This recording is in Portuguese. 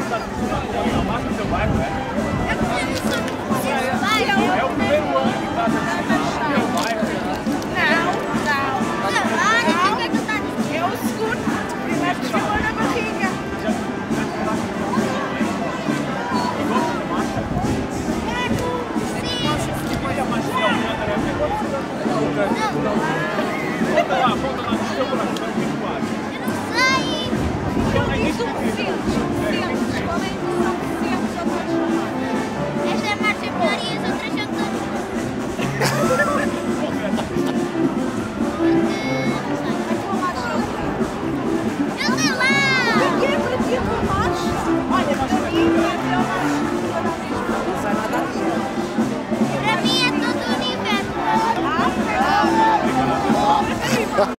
do seu bairro, é? É o primeiro ano que passa no meu bairro. É o segundo. Primeiro desfilou na barriga. Conta lá, do seu coração, o que tu acha? Eu não sei. Eu disse um filme.